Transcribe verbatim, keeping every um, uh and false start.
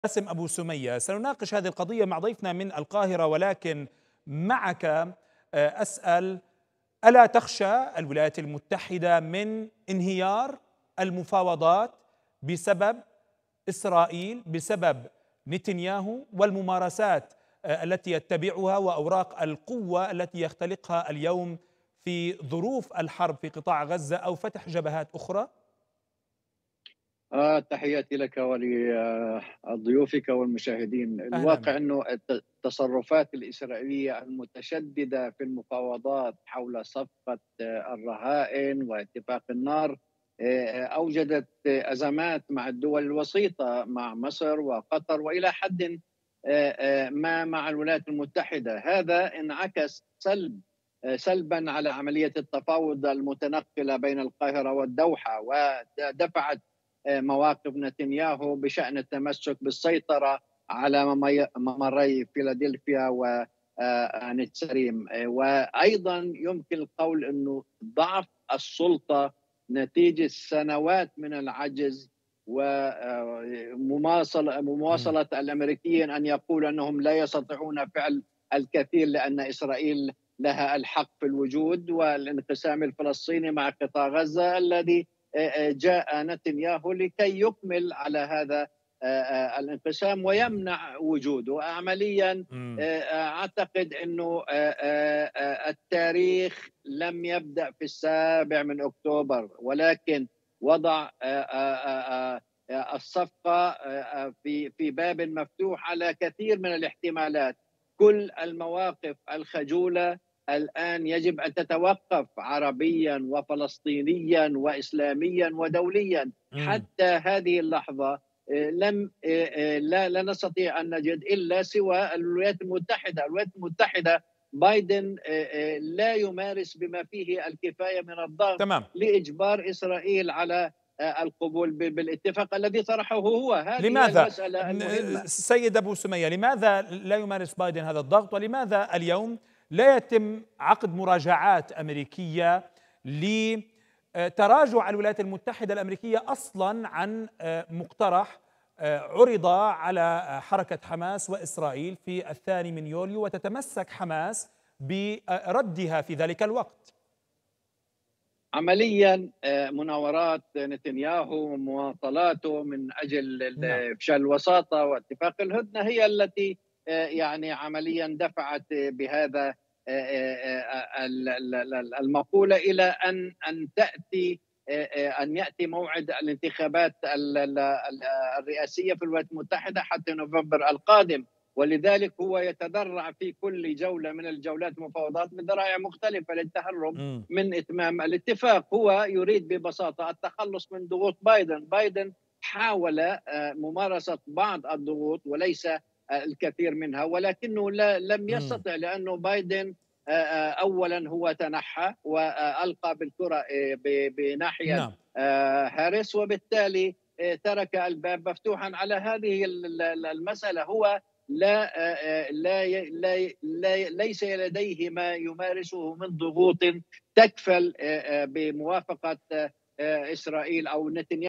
باسم أبو سمية. سنناقش هذه القضية مع ضيفنا من القاهرة، ولكن معك آه، أسأل: ألا تخشى الولايات المتحدة من انهيار المفاوضات بسبب إسرائيل، بسبب نتنياهو والممارسات آه، التي يتبعها وأوراق القوة التي يختلقها اليوم في ظروف الحرب في قطاع غزة، أو فتح جبهات أخرى؟ آه تحياتي لك ولضيوفك والمشاهدين. أهلا الواقع بك. أنه الت- التصرفات الإسرائيلية المتشددة في المفاوضات حول صفقة آه، الرهائن واتفاق النار آه، أوجدت آه، أزمات مع الدول الوسيطة، مع مصر وقطر، وإلى حد آه، آه، ما مع الولايات المتحدة. هذا انعكس سلب آه، سلبا على عملية التفاوض المتنقلة بين القاهرة والدوحة، ودفعت مواقف نتنياهو بشأن التمسك بالسيطرة على ممري فيلادلفيا ونتسريم. وأيضا يمكن القول أنه ضعف السلطة نتيجة سنوات من العجز ومواصلة مم. مواصلة الأمريكيين أن يقولوا أنهم لا يستطيعون فعل الكثير لأن إسرائيل لها الحق في الوجود، والانقسام الفلسطيني مع قطاع غزة الذي جاء نتنياهو لكي يكمل على هذا الانقسام ويمنع وجوده عمليا. مم. اعتقد انه التاريخ لم يبدا في السابع من اكتوبر، ولكن وضع الصفقه في في باب مفتوح على كثير من الاحتمالات. كل المواقف الخجوله الآن يجب أن تتوقف عربيا وفلسطينيا وإسلاميا ودوليا. مم. حتى هذه اللحظة لم لا, لا نستطيع أن نجد إلا سوى الولايات المتحدة. الولايات المتحدة بايدن لا يمارس بما فيه الكفاية من الضغط تمام. لإجبار إسرائيل على القبول بالاتفاق الذي طرحه هو. هذه لماذا المسألة المهمة. سيد أبو سمية، لماذا لا يمارس بايدن هذا الضغط؟ ولماذا اليوم لا يتم عقد مراجعات أمريكية لتراجع الولايات المتحدة الأمريكية أصلا عن مقترح عرض على حركة حماس وإسرائيل في الثاني من يوليو، وتتمسك حماس بردها في ذلك الوقت؟ عمليا مناورات نتنياهو ومواصلاته من اجل نعم. افشال الوساطه واتفاق الهدنه هي التي يعني عمليا دفعت بهذا المقوله الى ان ان تاتي ان ياتي موعد الانتخابات الرئاسيه في الولايات المتحده حتى نوفمبر القادم. ولذلك هو يتذرع في كل جوله من الجولات المفاوضات بذرائع مختلفه للتهرب م. من اتمام الاتفاق. هو يريد ببساطه التخلص من ضغوط بايدن. بايدن حاول ممارسه بعض الضغوط وليس الكثير منها، ولكنه لا لم م. يستطع، لانه بايدن اولا هو تنحى والقى بالكره بناحيه نعم. هاريس، وبالتالي ترك الباب مفتوحا على هذه المساله. هو لا لا لا, لا ليس لديه ما يمارسه من ضغوط تكفل بموافقه اسرائيل او نتنياهو